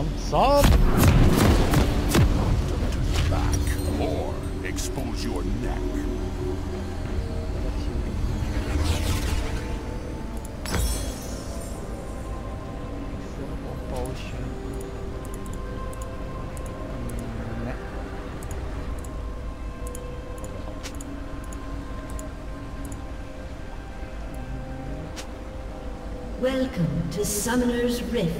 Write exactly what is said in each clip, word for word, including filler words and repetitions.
Want Sam! Back or expose your neck. Welcome to Summoner's Rift.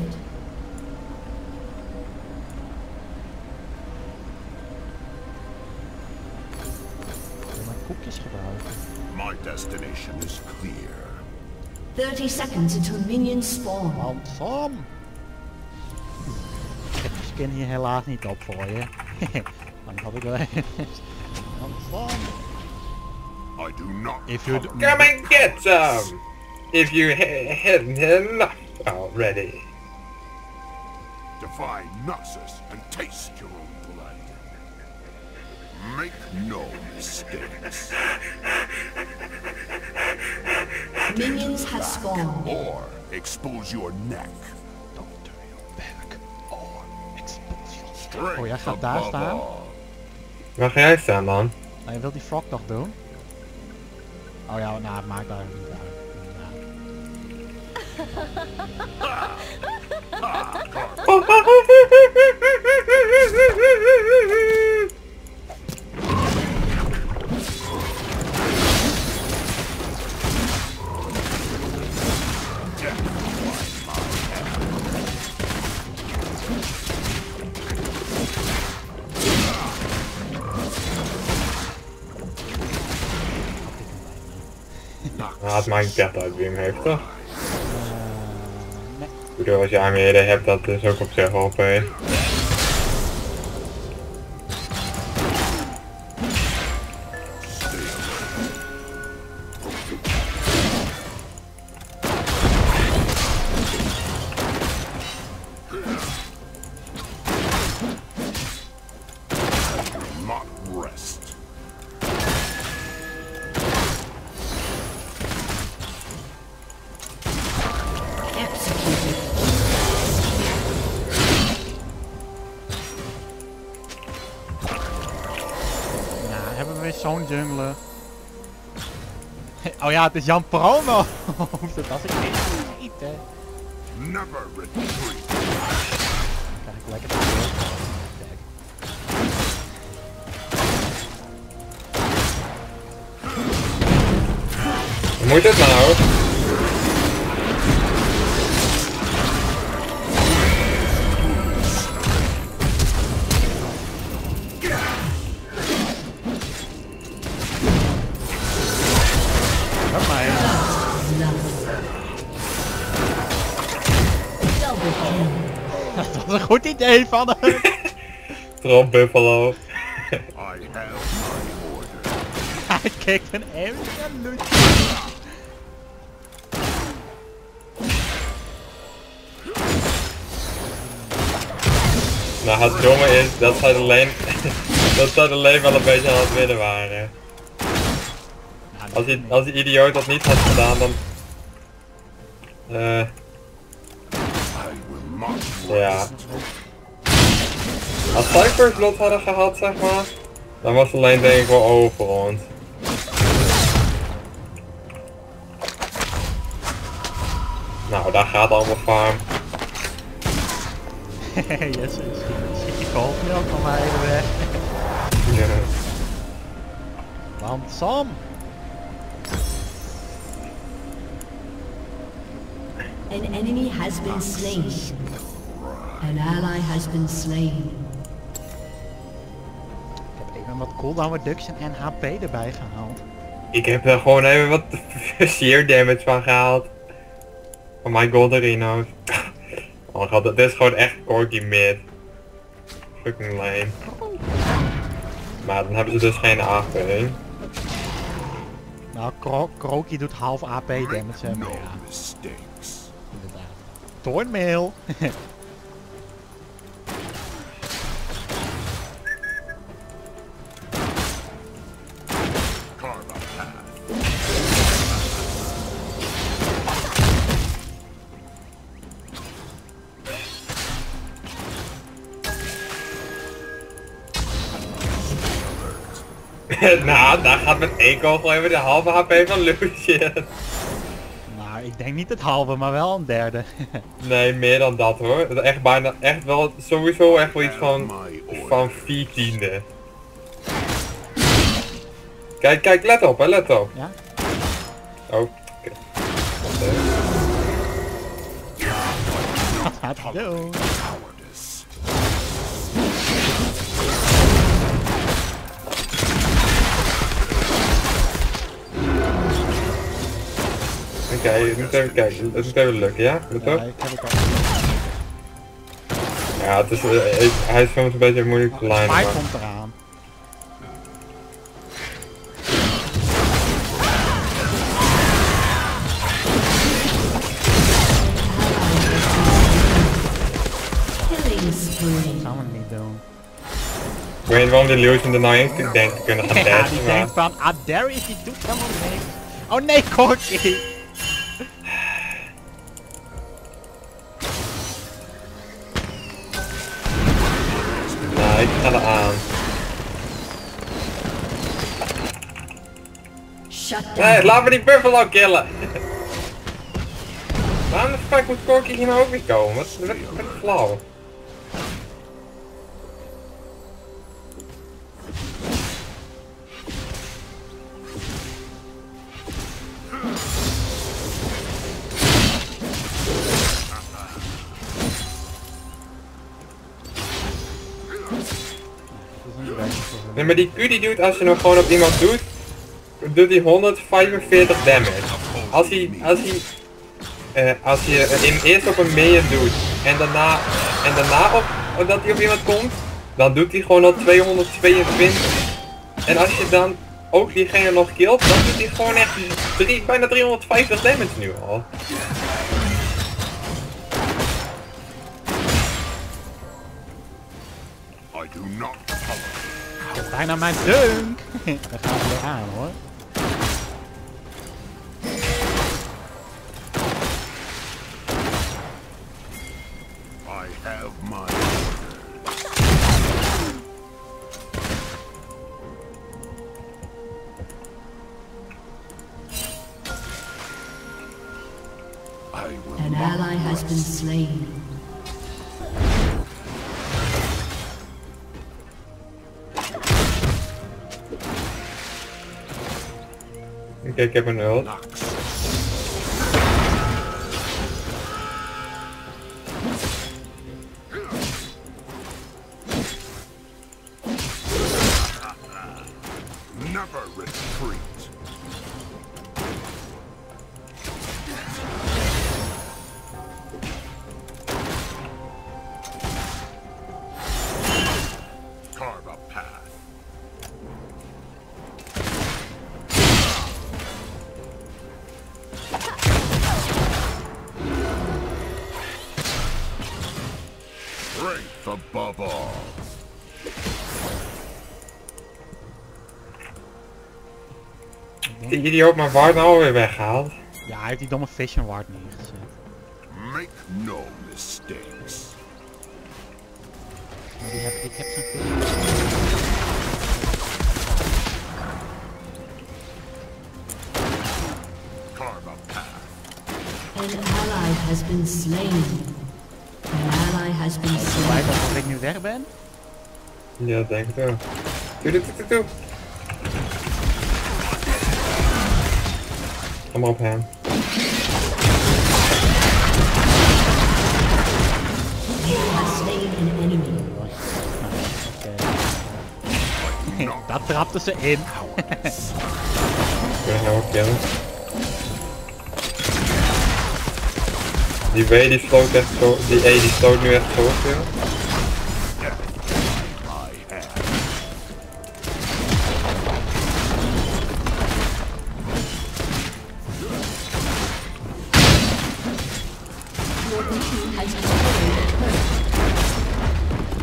My destination is clear. thirty seconds until minions spawn. Want Sam! Ik heb de skin hier helaas niet op voor je. Dan had ik wel even. Want Sam! I do not. If you Come and get some! If you ha hadn't enough already. Defy Noxus and taste your own blood. Make no mistakes. Minions have spawned. Or expose your neck. Don't turn your back or expose your Strength Oh, jij gaat daar above staan? all. Waar ga jij staan dan? Nou, je wilt die frog nog doen? Oh ja, nou, het maakt daar niet uit. Nou, het maakt niet echt uit wie hem heeft, toch? Uh, nee. Ik bedoel, als je aanmeren hebt, dat is ook op zich wel oké. Not rest. Executed. Nou, hebben we weer zo'n jungler. Oh ja, het is Jan Promo! Dat was ik niet, hè. Never retreat. Krijg ik lekker de Kijk. Hoe moet het nou? Hop maar. Double kill. Dat was een goed idee van hem. Tromp Buffalo. I have my order. Hij kijkt een absoluut. Nou, het domme is dat zij alleen, dat zij alleen wel een beetje aan het winnen waren. Als die, als die idioot dat niet had gedaan, dan... Eh, I will not ja. rest. Als zij first blood hadden gehad, zeg maar, dan was het alleen denk ik wel over ons. Nou, daar gaat allemaal farm. Yes, schiet die golfmelk van mij even weg. Ja. Want Sam! An enemy has been slain. An ally has been slain. Ik heb even wat cooldown reduction en H P erbij gehaald. Ik heb er gewoon even wat sheer damage van gehaald. Van mijn Golderino's. Oh god, dit is gewoon echt corky mid. Fucking lame. Maar dan hebben ze dus geen A P. Nou, Kro Kroki doet half A P damage, hè, maar No ja, mistakes. inderdaad. Toornmail! Carve a path. Nou, daar gaat met één kogel even de halve H P van Lucian. Nou, ik denk niet het halve, maar wel een derde. Nee, meer dan dat hoor. Dat is echt bijna, echt wel, sowieso echt wel iets van, van vier tiende. Kijk, kijk, let op hè, let op. Ja? Oh, oké. Wat gaat hij doen? Cowardice. Oké, okay, je moet even kijken. Het moet even lukken, ja? Let Ja, op. ik heb het al. Ja, het is, uh, ik, hij is soms een beetje moeilijk te lijnen. Spike Maar... komt eraan. Killing spree. Dat gaan we niet doen. Ik weet niet waarom die Lucian er nou in denkt te kunnen gaan Ja, dashen, die maar... denkt van, ah, Darius die doet helemaal niks. Oh nee, Corky! Nou, ik ga er aan. Shut Nee, down. laat me die Buffalo killen! Waarom de fuck moet Corky hier nou ook weer komen? Wat wat- wat flauw. Nee, maar die Q die doet, als je hem gewoon op iemand doet, doet hij honderdvijfenveertig damage. Als hij, als hij, eh, als je hem eerst op een minion doet en daarna, en daarna op, dat hij op iemand komt, dan doet hij gewoon al tweehonderdtweeëntwintig. En als je dan ook diegene nog killt, dan doet hij gewoon echt drie, bijna driehonderdvijftig damage nu al. I do not tolerate. Dat is bijna mijn dunk! Daar gaan we weer aan hoor. I have my I will An not ally has been rest. slain. Oké, ik heb een ult. Nox. Never retreat. Carve a path. Strength above all. Die idioot maar Ward nou alweer weggehaald. Ja, hij heeft die domme Vision Ward neergezet. Make no mistakes. Maar die heb, ik heb zo'n Vision. Carve a path. An ally has been slain. An ally has been slain. Lijkt alsof ik nu weg ben. Ja, denk ik wel. Doe, doe, doe, doe. Kom maar op hem. You have slain an enemy. Oké. Dat trapte ze in. Kunnen hem ook killen. Die W die sloot echt zo, die E die sloot nu echt zo veel. I have. Your team has destroyed a turret.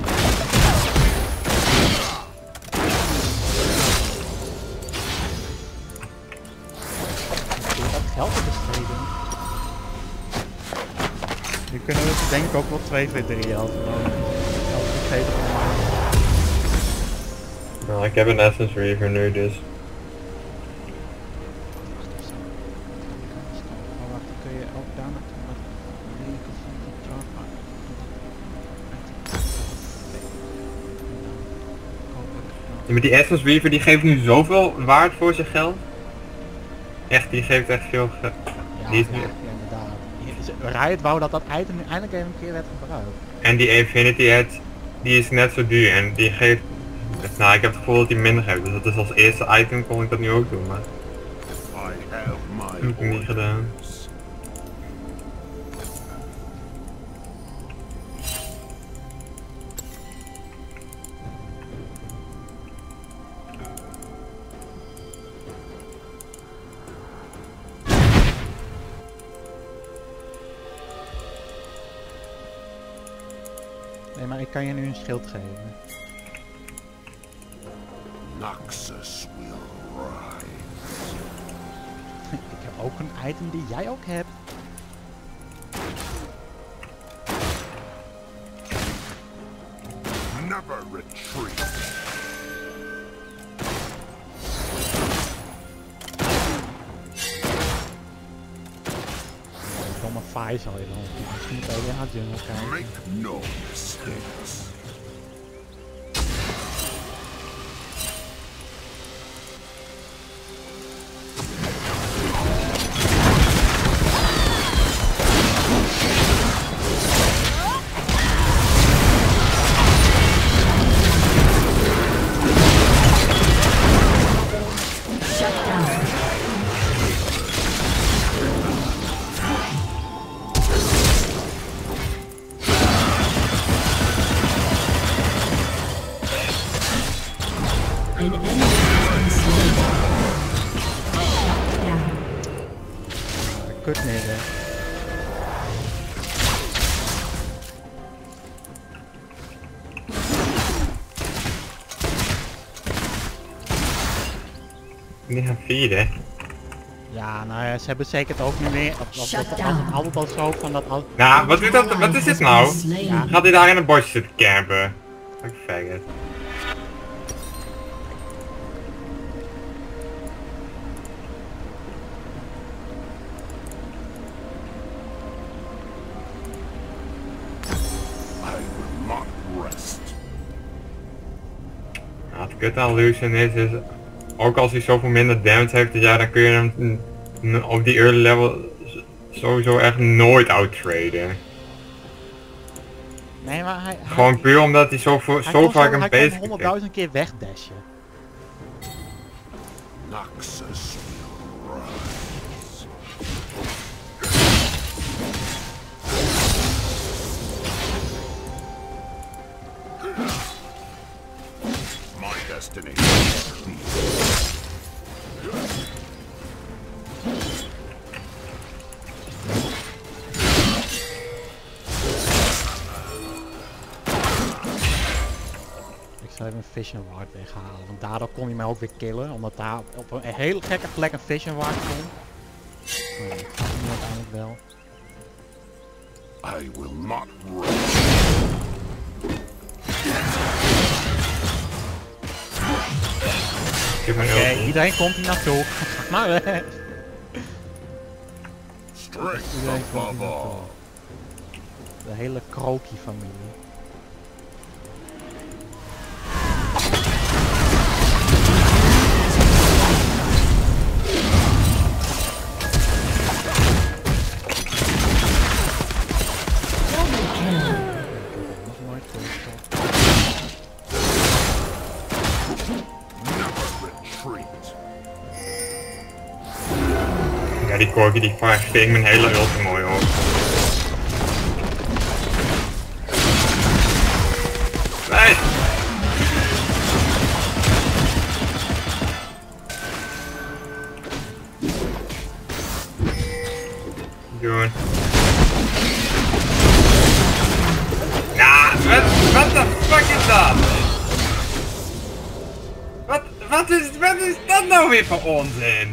Dat geld te besteden. Nu kunnen we het denk ik ook wel twee voor drie helft. Geld besteden van mij. Nou, ik heb een Essence Reaver nu dus. Oh, wacht, dan kun je ook daar naartoe met de linker van die Java. Ja, maar die Essence Reaver die geeft nu zoveel waard voor zijn geld. Echt, die geeft echt veel geld. Ja, Die is ja, nu... ja, inderdaad. Riot wou dat dat item nu eindelijk even een keer werd gebruikt. En die Infinity Edge, die is net zo duur en die geeft... Nou, ik heb het gevoel dat hij minder geeft, dus dat is als eerste item kon ik dat nu ook doen, maar... I have my heb ik niet gedaan. orders. Nee, maar ik kan je nu een schild geven. Noxus will rise. Ik heb ook een item die jij ook hebt. Never retreat. Domme Fai zal je dan. Misschien moet je even naar de jungle kijken. Make no mistakes. An enemy has been slain. Shut down. Kut neer, hè. Die gaan vieren. Ja, nou ja, ze hebben zeker het ook niet meer. Dat, dat, dat, Shut dat, down. altijd al zo van dat. Al, Nou, wat is, dat, wat is dit nou? Ja. Gaat hij daar in een bosje zitten campen? Ik faggot. I will not rest. Nou, het kut aan Lucian is, is, ook als hij zoveel minder damage heeft, ja, dan kun je hem mm, mm, op die early level s- sowieso echt nooit outtraden. Nee, maar hij. hij Gewoon puur omdat hij zo, voor, hij zo kon vaak Hij een kon basic heeft. honderdduizend keer wegdashen. Noxus will rise. My destination is clear. Ik zal even een Vision Ward weghalen, want daardoor kon hij mij ook weer killen, omdat daar op een hele gekke plek een Vision Ward stond. Maar ja, dat gaat hem nu uiteindelijk wel. I will not rest. Ik heb mijn Oké, ulti. iedereen komt hier naartoe. Ga maar weg. Strength Iedereen komt above hier all. naartoe. De hele Kroki-familie. Nog nooit gehoord. Never retreat. Ja, die Corki die vraagt ik mijn hele ulti mooi op. Nee! Doen. Ja, wat, wat de fuck is dat? Wat, wat is, wat is dat nou weer voor onzin?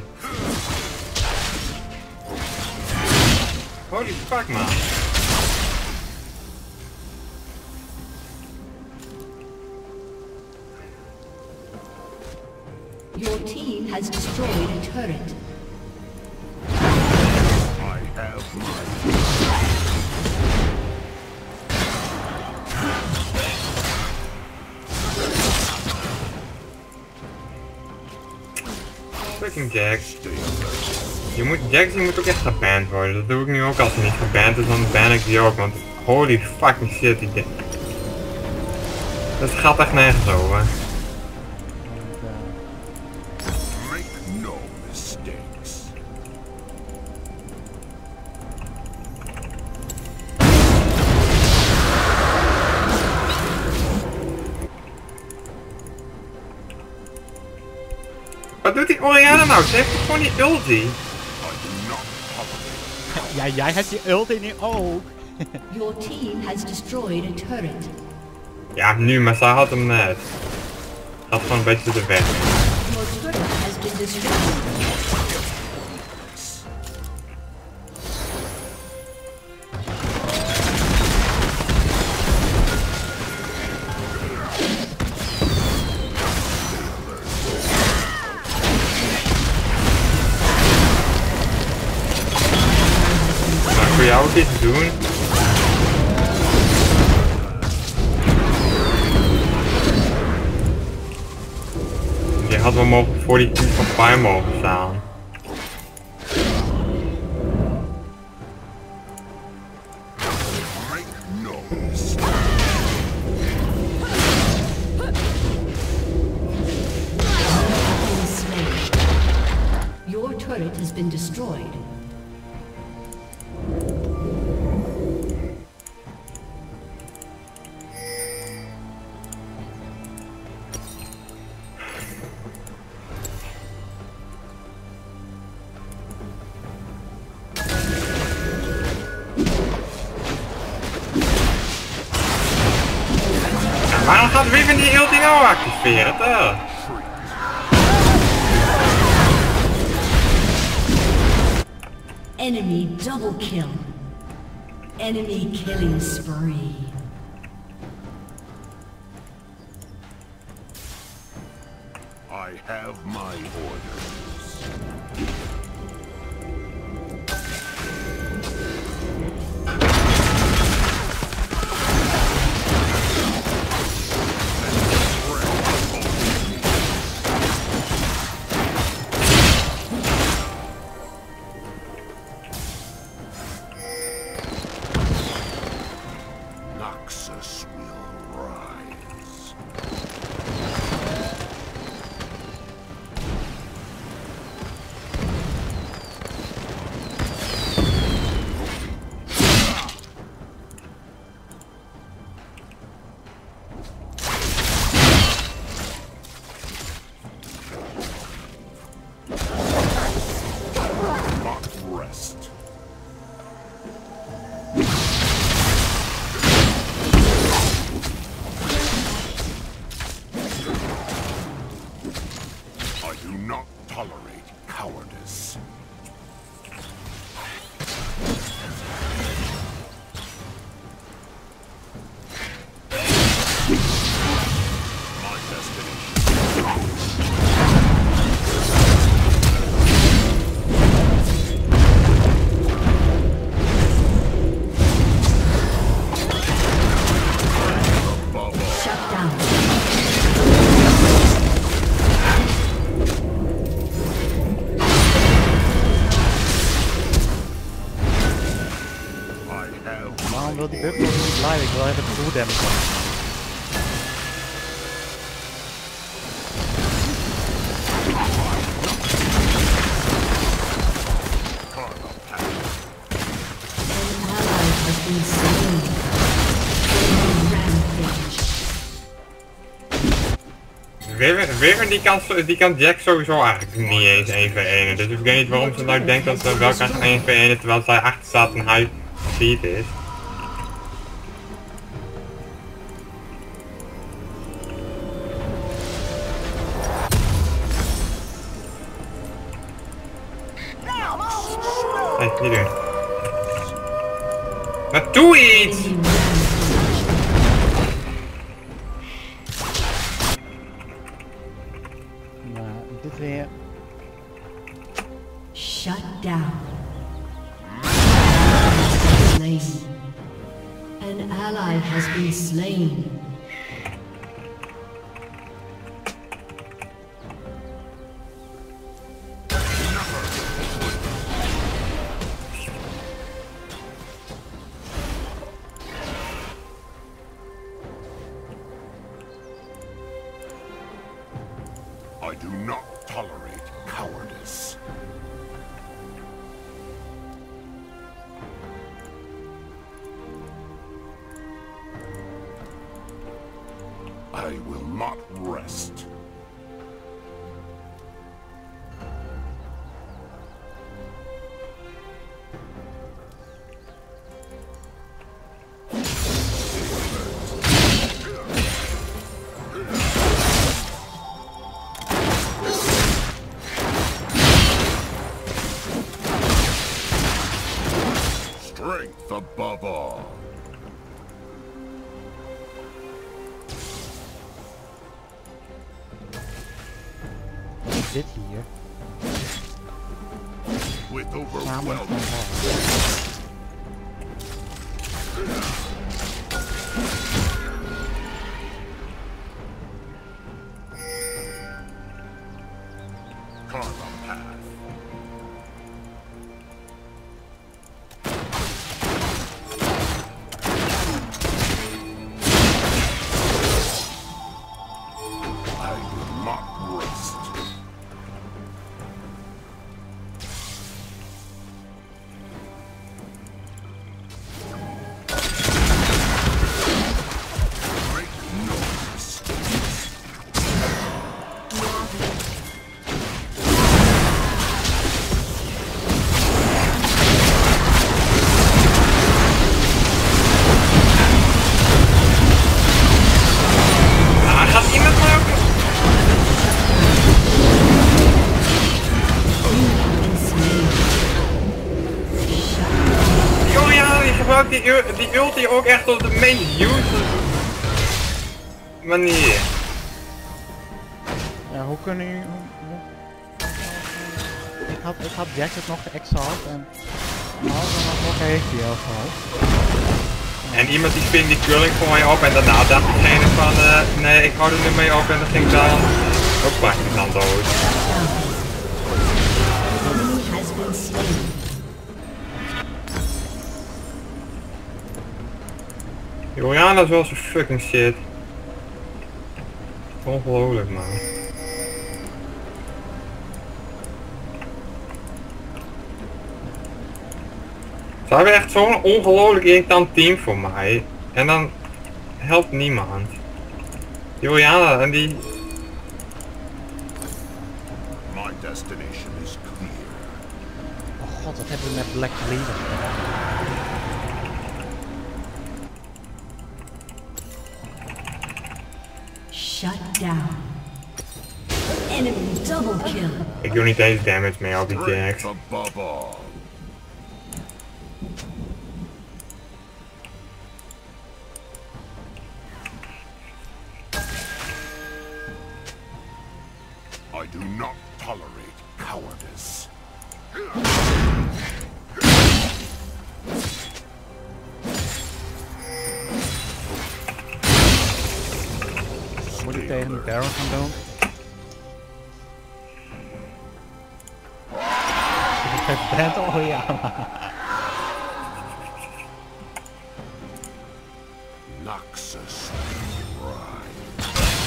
Holy fuck man. Your team has destroyed a turret. I have my... Fucking Jax. Je moet, Jax die moet ook echt geband worden. Dat doe ik nu ook als hij niet geband is, dan ban ik die ook. Want holy fucking shit, die ding. Dat gaat echt nergens over. Make no mistakes. Wat doet die Orianna nou? Ze heeft toch gewoon die ulti? I do not tolerate. Ja, jij hebt je ulti nu ook. Your team has destroyed a turret. Ja, nu, maar zij had hem net. Gaat gewoon een beetje de weg. Your turret has been destroyed. Maar voor jou ook iets doen. Je had wel mogelijk voor die team van Fire mogen staan. Make no mistakes. Your turret has been destroyed. Waarom gaat Riven die ulti nou activeren? Duh. Enemy double kill. Enemy killing spree. I have my orders. Noxus will rise. Not rest. I do not tolerate cowardice. My destination. Above all. Shut down. I have Waarom wil die buff nog niet blijven? Ik wil even de full damage. karma pact. An ally has been slain. Rampage. Riven, Riven die kan, die kan Jack sowieso eigenlijk niet eens één v één. Dus ik weet niet waarom ze nou denkt dat ze wel kan gaan één v één terwijl zij achter staat en hij feed is. Hé, hey, niet doen. Maar doe iets! Enemy rampage. Nou, dit An ally has been slain. I do not tolerate cowardice. I will not rest. Strength above all. Dit hier. With Samen overwhelming van karma path. I will not rest. Make no mistakes. Ah, gaat iemand mij ook... Joh, ja, die gebruikt die, u- die ulti ook echt op de meest useless manier. Ja, hoe kunnen jullie... Hoe, hoe... Ik had, ik had Jacket nog geëxalt en... Nou, dan had nog heeft hij al gehad. En iemand die ving die culling voor mij op en daarna dacht diegene van uh, nee, ik hou er nu mee op en dan ging dan ook praktisch aan dood. Enemy has been slain. Juliana is wel zo fucking shit. Ongelooflijk man. Ze hebben echt zo'n ongelooflijk irritant team voor mij. En dan helpt niemand. Juliana en die... My destination is clear. Oh god, wat hebben we met Black Leader gedaan? Shut down. Enemy double kill. Ik doe niet eens damage mee op die Jax. Strength above all. I do not tolerate cowardice. Moet ik tegen de Baron gaan doen? Ik ben al ja. Noxus Pride.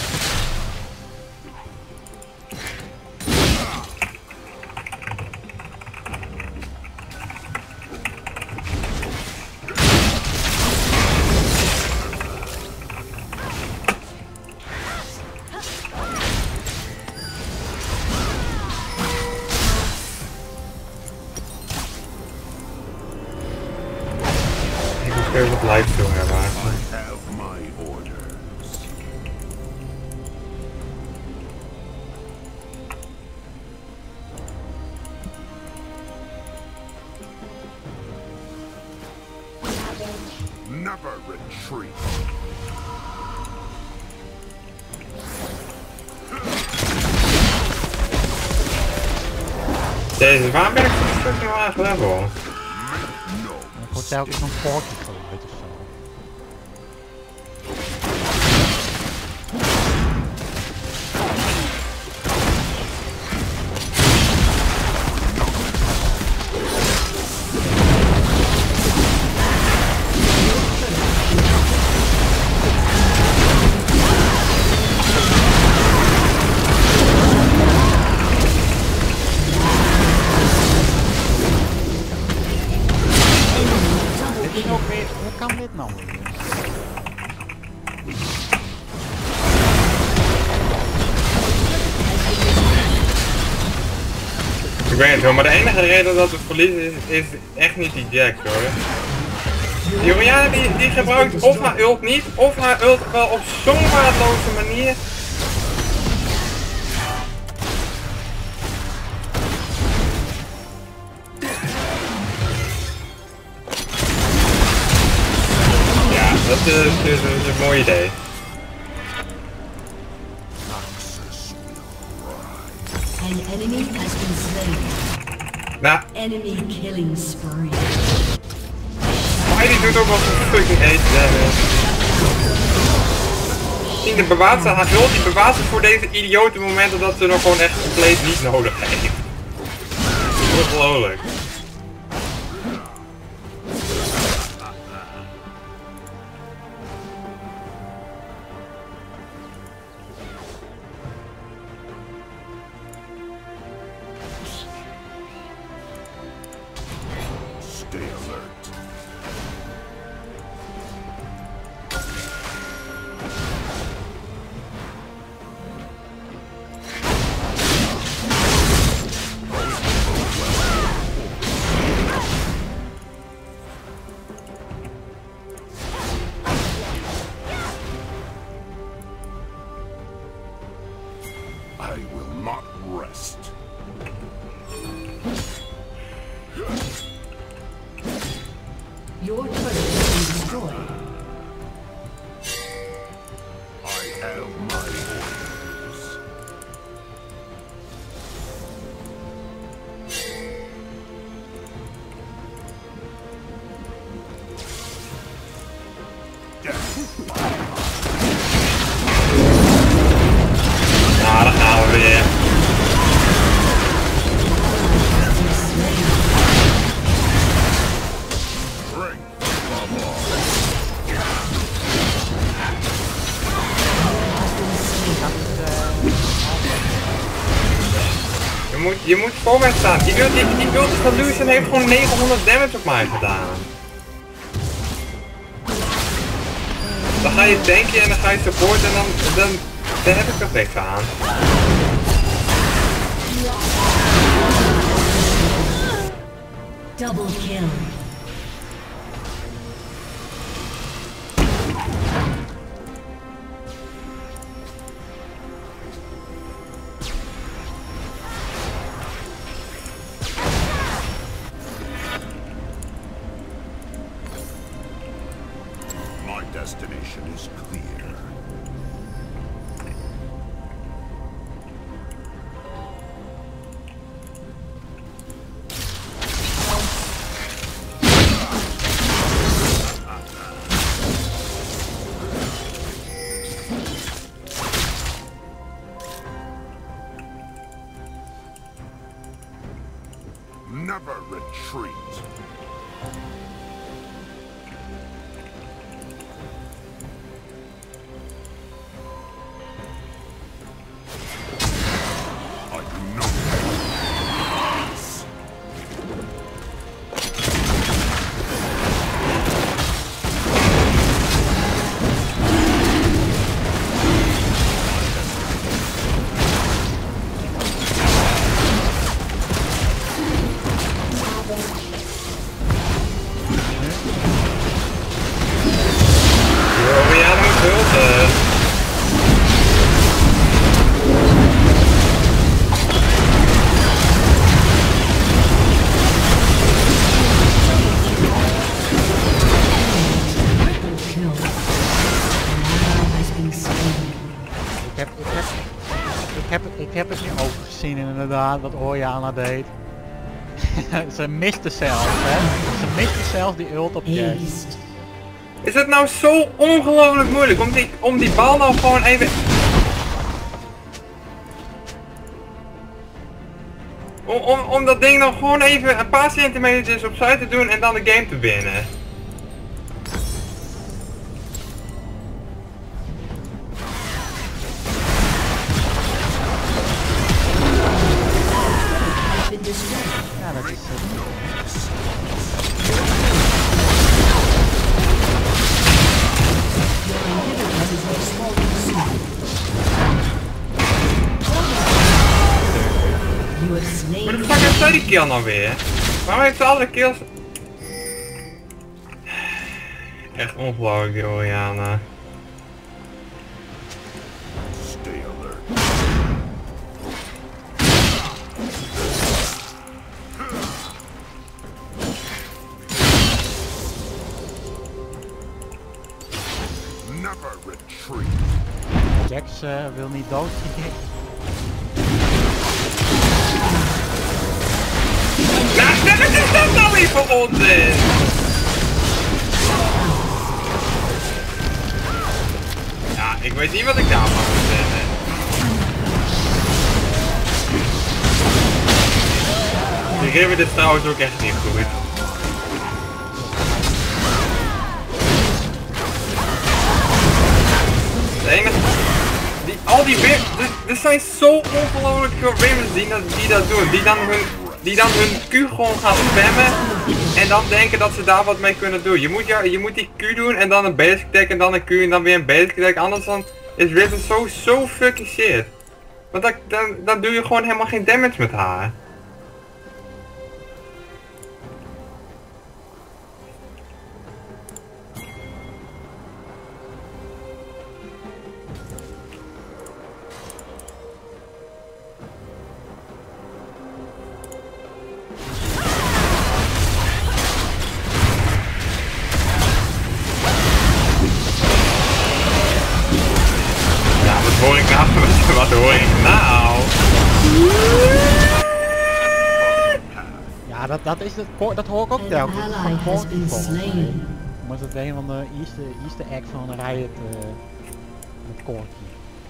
Ik moet even wat live veel hebben eigenlijk. I have my orders. Never retreat. Deze, waarom ben ik zo'n fucking laag level? Ik word telkens zo'n portje geluid of zo. Ik weet het wel, maar de enige reden dat we verliezen is, is echt niet die Jax hoor. Die Orianna die, die gebruikt of haar ult niet, of haar ult wel op zo'n waardeloze manier. Ja, dat is, dat is, dat is een mooi idee. An enemy has been slain. Nou, Enemy killing spree. maar die doet ook wel zo'n fucking age damage. Zie, de bewaart ze haar ult, die bewaart ze voor deze idiote momenten dat ze nog gewoon echt compleet niet nodig heeft. Ongelooflijk. Stay alert. I will not rest. Your turret has been destroyed. I have my orders. Nou, daar gaan we weer. Je moet, je moet voor mij staan. Die ult, die, die ult van Lucian heeft gewoon negenhonderd damage op mij gedaan. Dan ga je tanken en dan ga je supporten en dan, dan, dan heb ik er niks aan. Double kill. My destination is clear. Never retreat. I do not peace. Oh ja, dat moet ulten. Kill. An ally has been slain. Ik heb, ik heb, ik heb, ik heb het niet overgezien inderdaad, wat Orianna deed. Ze miste zelf, hè. Ze miste zelf die ult op Jax. Aced. Is het nou zo ongelooflijk moeilijk om die, om die bal nou gewoon even... Om, om, om dat ding nou gewoon even een paar centimeters opzij te doen en dan de game te winnen. Has been destroyed. Ja, dat is het. tweede kill nou weer? Waarom heeft ze alle kills? Echt ongelooflijk die Orianna. Stay alert. Never retreat. Jax uh, wil niet dood. Nou, wat is dat nou weer voor onzin? Ja, ik weet niet wat ik daarvan moet zeggen. Die River dit trouwens ook echt niet goed. Het enige... Die, al die Wim... Er, er zijn zo ongelooflijk veel Wimmers die, die dat doen. Die dan hun... Die dan hun Q gewoon gaan spammen en dan denken dat ze daar wat mee kunnen doen. Je moet, ja, je moet die Q doen en dan een basic attack en dan een Q en dan weer een basic attack. Anders dan is Riven zo, zo fucking shit. Want dan, dan, dan doe je gewoon helemaal geen damage met haar. Wat hoor ik nou? Wat hoor ik nou? Ja, dat, dat is het. Dat hoor ik ook An telkens. ally Van has Corky been volgens mij. slain. Maar het een van de eerste, eerste act van Riot uh, met Corky.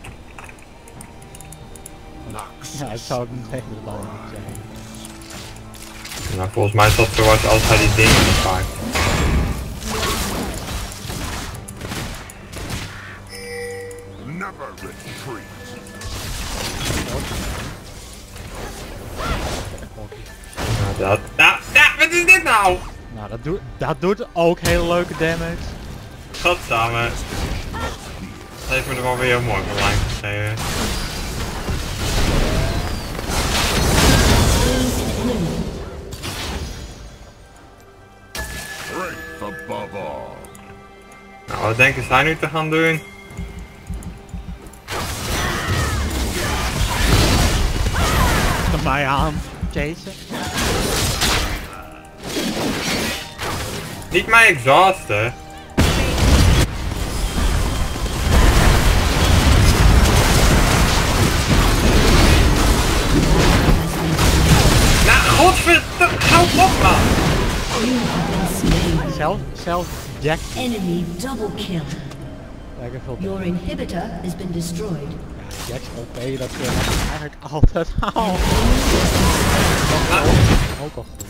Ja, het zou ik niet weten dat dat moet zijn. Nou, volgens mij is dat zoals als hij die dingen vaak. Never retreat. Nou, dat... Nou, ja, wat is dit nou? Nou, dat doet, dat doet ook hele leuke damage. Godsamme. Dat heeft me er wel weer heel mooi van lijn gegeven. Strength above all. Nou, wat denken zij nu te gaan doen? Achter mij aan. Chasen. Niet mij exhausten. Nou, godverdomme, hou op man! Zelf, zelf Jack. Enemy double kill. Lekker veel Your inhibitor has been destroyed. Ja, Jack's O P, dat uh, heb ik eigenlijk altijd al. Nou, Ook al goed.